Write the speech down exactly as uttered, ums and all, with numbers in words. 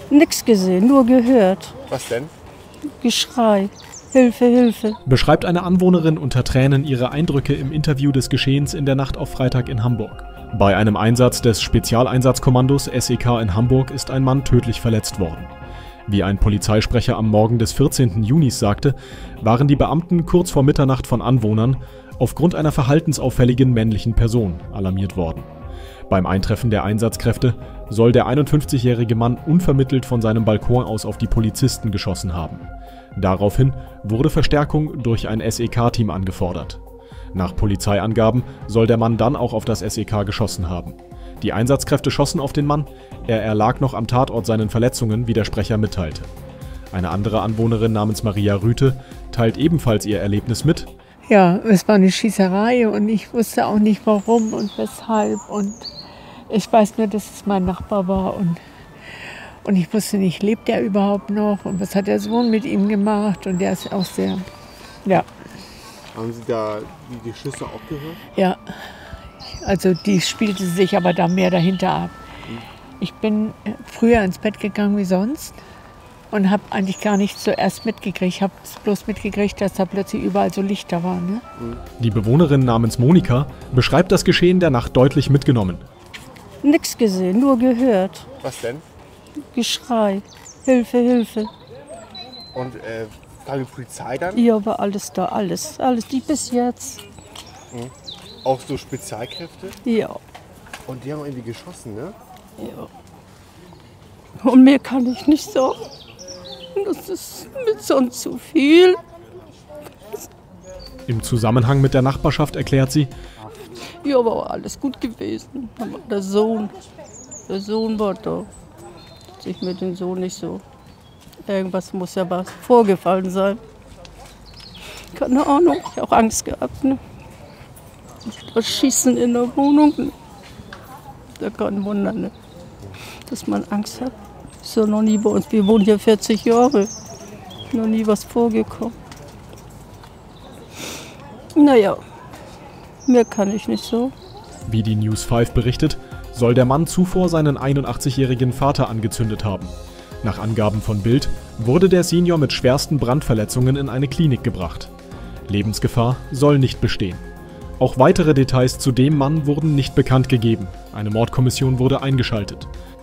Nix gesehen, nur gehört. Was denn? Geschrei. Hilfe, Hilfe. Beschreibt eine Anwohnerin unter Tränen ihre Eindrücke im Interview des Geschehens in der Nacht auf Freitag in Hamburg. Bei einem Einsatz des Spezialeinsatzkommandos S E K in Hamburg ist ein Mann tödlich verletzt worden. Wie ein Polizeisprecher am Morgen des vierzehnten Junis sagte, waren die Beamten kurz vor Mitternacht von Anwohnern aufgrund einer verhaltensauffälligen männlichen Person alarmiert worden. Beim Eintreffen der Einsatzkräfte soll der einundfünfzigjährige Mann unvermittelt von seinem Balkon aus auf die Polizisten geschossen haben. Daraufhin wurde Verstärkung durch ein S E K-Team angefordert. Nach Polizeiangaben soll der Mann dann auch auf das S E K geschossen haben. Die Einsatzkräfte schossen auf den Mann, er erlag noch am Tatort seinen Verletzungen, wie der Sprecher mitteilte. Eine andere Anwohnerin namens Maria Rüthe teilt ebenfalls ihr Erlebnis mit. Ja, es war eine Schießerei und ich wusste auch nicht warum und weshalb. Und ich weiß nur, dass es mein Nachbar war und, und ich wusste nicht, lebt er überhaupt noch und was hat der Sohn mit ihm gemacht und der ist auch sehr, ja. Haben Sie da die Schüsse auch gehört? Ja, also die spielte sich aber da mehr dahinter ab. Ich bin früher ins Bett gegangen wie sonst und habe eigentlich gar nicht zuerst mitgekriegt. Ich habe bloß mitgekriegt, dass da plötzlich überall so Lichter waren. Ne? Die Bewohnerin namens Monika beschreibt das Geschehen der Nacht deutlich mitgenommen. Nix gesehen, nur gehört. Was denn? Geschrei. Hilfe, Hilfe. Und äh, kam die Polizei dann? Ja, war alles da, alles. Alles, die bis jetzt. Mhm. Auch so Spezialkräfte? Ja. Und die haben irgendwie geschossen, ne? Ja. Und mehr kann ich nicht sagen. Das ist mir sonst zu viel. Im Zusammenhang mit der Nachbarschaft erklärt sie: Ja, aber war alles gut gewesen. Aber der Sohn, der Sohn war da. Sich mit dem Sohn nicht so. Irgendwas muss ja was vorgefallen sein. Keine Ahnung, ich habe auch Angst gehabt. Ne? Das Schießen in der Wohnung. Ne? Da kein Wunder, ne? Dass man Angst hat. Ist ja noch nie bei uns. Wir wohnen hier vierzig Jahre. Noch nie was vorgekommen. Naja, mehr kann ich nicht so. Wie die News fünf berichtet, soll der Mann zuvor seinen einundachtzigjährigen Vater angezündet haben. Nach Angaben von Bild wurde der Senior mit schwersten Brandverletzungen in eine Klinik gebracht. Lebensgefahr soll nicht bestehen. Auch weitere Details zu dem Mann wurden nicht bekannt gegeben. Eine Mordkommission wurde eingeschaltet.